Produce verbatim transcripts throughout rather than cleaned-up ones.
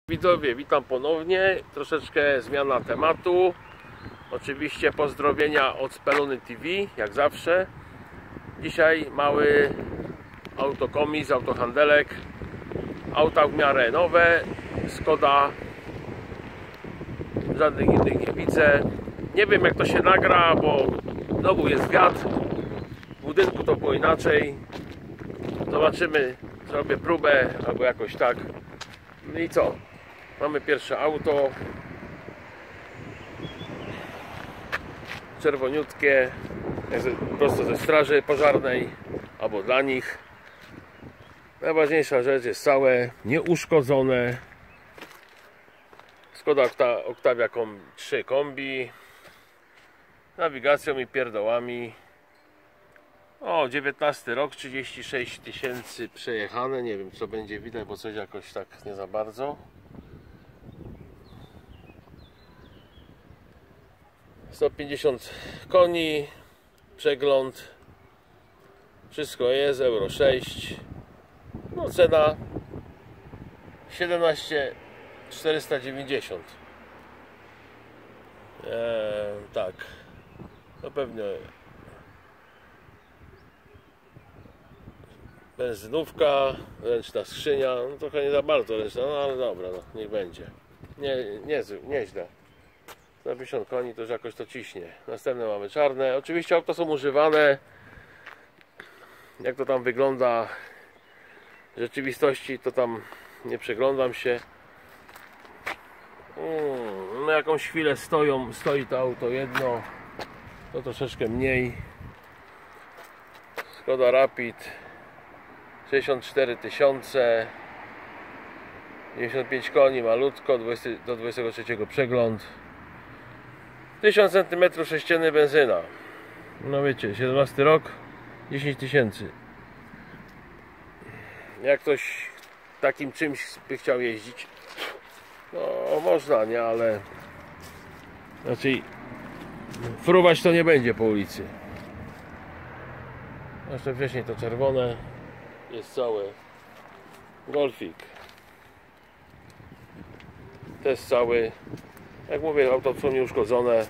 Widzowie, witam ponownie. Troszeczkę zmiana tematu. Oczywiście pozdrowienia od Speluny T V, jak zawsze. Dzisiaj mały autokomis, autohandelek. Auta w miarę nowe. Skoda. Żadnych innych nie widzę. Nie wiem, jak to się nagra, bo znowu jest wiatr. W budynku to było inaczej. Zobaczymy, zrobię próbę albo jakoś tak. No i co? Mamy pierwsze auto. Czerwoniutkie, prosto ze straży pożarnej albo dla nich. Najważniejsza rzecz jest całe, nieuszkodzone. Skoda Octavia trzy kombi. Nawigacją i pierdołami. O, dziewiętnasty rok, trzydzieści sześć tysięcy przejechane. Nie wiem, co będzie widać, bo coś jakoś tak nie za bardzo. sto pięćdziesiąt koni, przegląd, wszystko jest, euro sześć. No, cena siedemnaście tysięcy czterysta dziewięćdziesiąt. eee, tak, to pewnie benzynówka, ręczna skrzynia, no trochę nie za bardzo ręczna, no ale dobra, no, niech będzie. Nie, nie, nieźle. sto pięćdziesiąt koni to już jakoś to ciśnie. Następne mamy czarne. Oczywiście auta są używane. Jak to tam wygląda w rzeczywistości, to tam nie przeglądam się. Hmm, no jakąś chwilę stoją, stoi to auto jedno, to troszeczkę mniej. Skoda Rapid sześćdziesiąt cztery tysiące, dziewięćdziesiąt pięć koni, malutko, do dwudziestego trzeciego przegląd. tysiąc centymetrów sześciennych benzyna. No wiecie, siedemnasty rok, dziesięć tysięcy. Jak ktoś takim czymś by chciał jeździć, no można, nie, ale raczej fruwać to nie będzie po ulicy. Jeszcze wcześniej to czerwone jest całe. Golfik to jest cały. Jak mówię, auto są nieuszkodzone.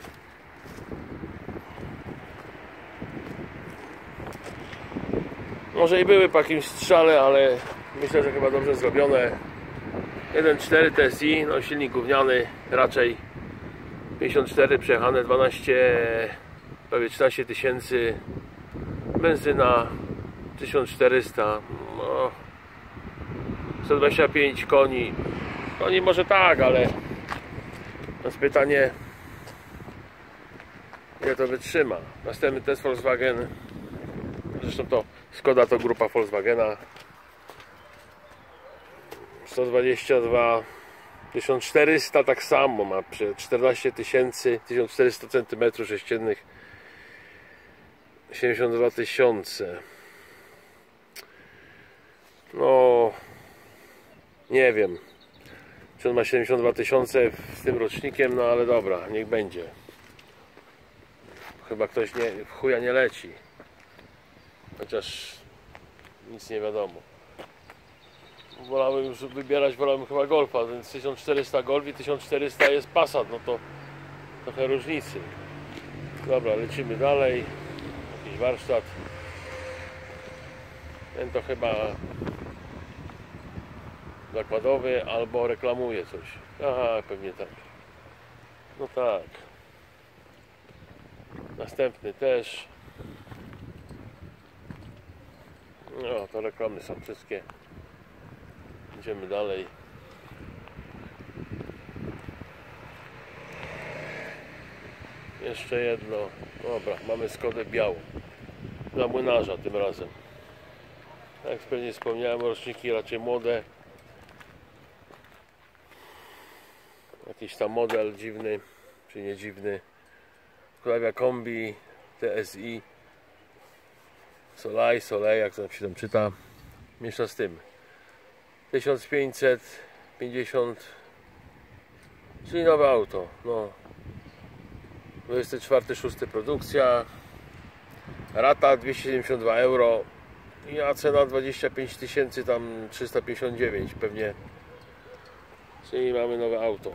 Może i były po jakimś strzale, ale myślę, że chyba dobrze zrobione. jeden przecinek cztery T S I, no silnik gówniany raczej. pięćdziesiąt cztery przejechane, dwanaście, prawie czternaście tysięcy. Benzyna tysiąc czterysta, no, sto dwadzieścia pięć koni. Koni może tak, ale jest pytanie, ile to wytrzyma. Następny to jest Volkswagen. Zresztą to Skoda to grupa Volkswagena. sto dwadzieścia dwa, tysiąc czterysta tak samo ma, czternaście tysięcy, tysiąc czterysta centymetrów sześciennych, siedemdziesiąt dwa tysiące. No nie wiem, czy on ma siedemdziesiąt dwa tysiące z tym rocznikiem, no ale dobra, niech będzie. Chyba ktoś nie, w chuja nie leci. Chociaż nic nie wiadomo. Wolałem już wybierać, wolałem chyba Golfa, więc tysiąc czterysta Golf i tysiąc czterysta jest Passat, no to trochę różnicy. Dobra, lecimy dalej. Jakiś warsztat. Ten to chyba zakładowy albo reklamuje coś. Aha, pewnie tak. No tak. Następny też. No, to reklamy są wszystkie. Idziemy dalej. Jeszcze jedno. Dobra, mamy Skodę białą. Dla młynarza tym razem. Jak pewnie wspomniałem, roczniki raczej młode. Jakiś tam model dziwny, czy nie dziwny. Octavia kombi, T S I, Soleil, Soleil, jak to się tam czyta. Miesza z tym. tysiąc pięćset pięćdziesiąt, czyli nowe auto. No. dwudziesty czwarty szósty produkcja. Rata dwieście siedemdziesiąt dwa euro. A cena dwadzieścia pięć tysięcy, tam trzysta pięćdziesiąt dziewięć, pewnie Czyli mamy nowe auto.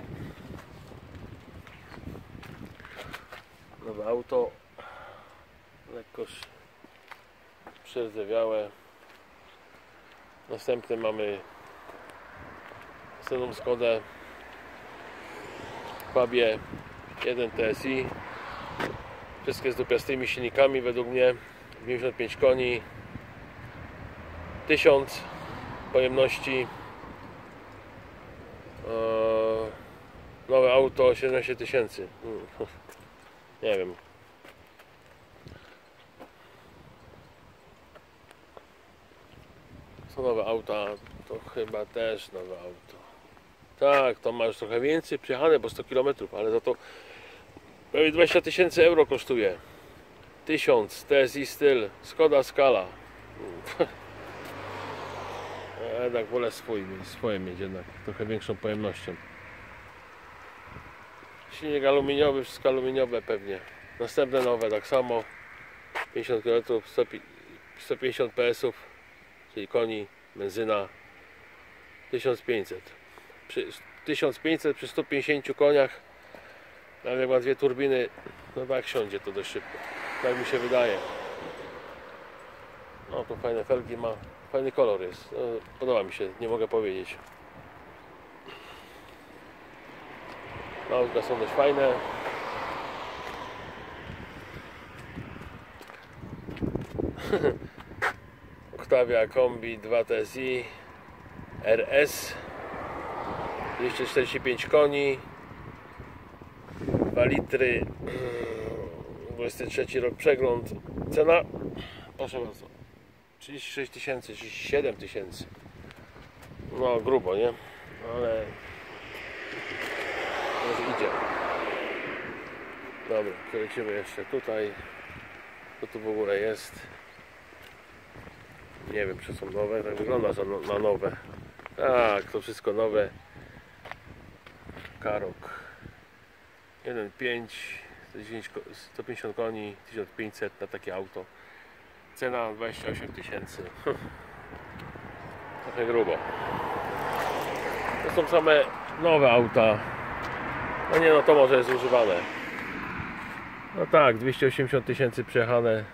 Nowe auto, lekko przerdzewiałe. Następne mamy Sceną Skodę Fabie jeden T S I. Wszystkie z dupiastymi silnikami według mnie. dziewięćdziesiąt pięć koni, tysiąc pojemności. Nowe auto siedemnaście tysięcy. Nie wiem. Są nowe auta, to chyba też nowe auto. Tak, to ma już trochę więcej przyjechane, bo sto kilometrów, ale za to prawie dwadzieścia tysięcy euro kosztuje. tysiąc, T S I styl, Skoda Scala. Ja jednak wolę swój, swoje mieć jednak, trochę większą pojemnością. Silnik aluminiowy, wszystko aluminiowe pewnie. Następne nowe tak samo. pięćdziesiąt kilometrów, sto pięćdziesiąt P S ów, czyli koni, benzyna. tysiąc pięćset. Przy tysiąc pięćset przy stu pięćdziesięciu koniach, nawet jak ma dwie turbiny, no tak siądzie to dość szybko. Tak mi się wydaje. No tu fajne felgi ma, fajny kolor jest. No, podoba mi się, nie mogę powiedzieć. Autka są dość fajne. Octavia Kombi dwa T S I R S, dwieście czterdzieści pięć koni, dwa litry, dwudziesty trzeci rok przegląd. Cena, proszę bardzo, trzydzieści sześć tysięcy, trzydzieści siedem tysięcy. No grubo, nie? Ale może idzie. Dobra, przelecimy jeszcze tutaj. Co tu w ogóle jest? Nie wiem, czy są nowe. Tak wygląda na nowe. Tak, to wszystko nowe. Karok jeden pięć, sto pięćdziesiąt koni, tysiąc pięćset na takie auto. Cena dwadzieścia osiem tysięcy. Trochę grubo. To są same nowe auta. No nie, no to może jest używane. No tak, dwieście osiemdziesiąt tysięcy przejechane.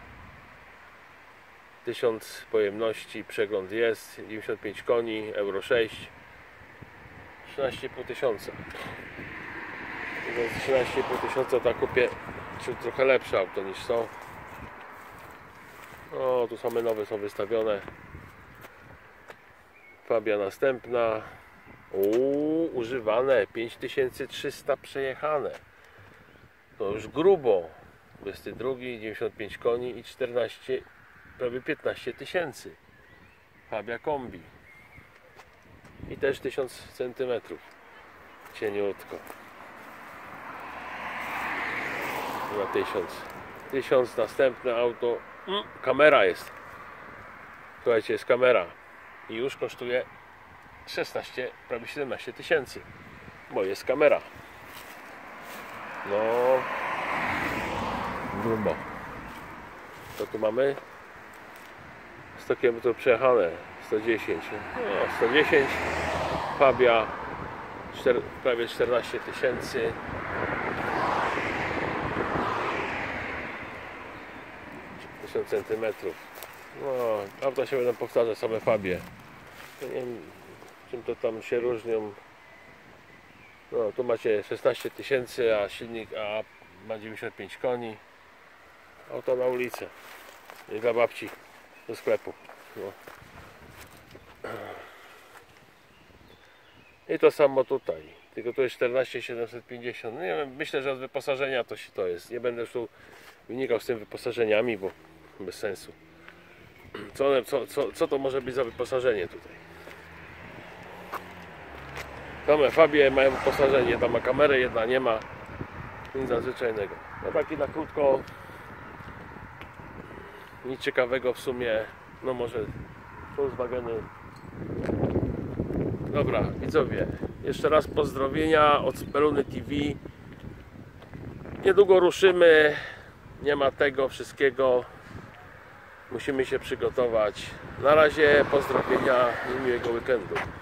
tysiąc pojemności, przegląd jest, dziewięćdziesiąt pięć koni, euro sześć, trzynaście i pół tysiąca. trzynaście i pół tysiąca to kupię trochę lepsze auto niż to. O, tu same nowe są wystawione. Fabia następna. Uuu, używane, pięć tysięcy trzysta przejechane. To już grubo. dwudziesty drugi, dziewięćdziesiąt pięć koni i czternaście, prawie piętnaście tysięcy. Fabia Kombi. I też tysiąc centymetrów. Cieniutko. Na tysiąc. tysiąc, następne auto. Mm, kamera jest. Słuchajcie, jest kamera. I już kosztuje szesnaście, prawie siedemnaście tysięcy. Bo jest kamera. No. Grubo. Co tu mamy? sto kilometrów przejechane. sto dziesięć. No, sto dziesięć. Fabia. cztery, prawie czternaście tysięcy. tysiąc centymetrów. No, auta się będą powtarzać, same Fabie. Nie wiem, czym to tam się różnią. No, tu macie szesnaście tysięcy, a silnik a ma dziewięćdziesiąt pięć koni. Auto na ulicę. I dla babci do sklepu. No. I to samo tutaj. Tylko tu jest czternaście siedemset pięćdziesiąt. Nie wiem, myślę, że od wyposażenia to się to jest. Nie będę już tu wynikał z tym wyposażeniami, bo bez sensu. Co, one, co, co, co to może być za wyposażenie tutaj? Same Fabie mają wyposażenie. Jedna ma kamerę, jedna nie ma. Nic nadzwyczajnego. No taki na krótko. Nic ciekawego w sumie. No może Volkswageny. Dobra, widzowie. Jeszcze raz pozdrowienia od Speluny T V. Niedługo ruszymy. Nie ma tego wszystkiego. Musimy się przygotować. Na razie pozdrowienia i miłego weekendu.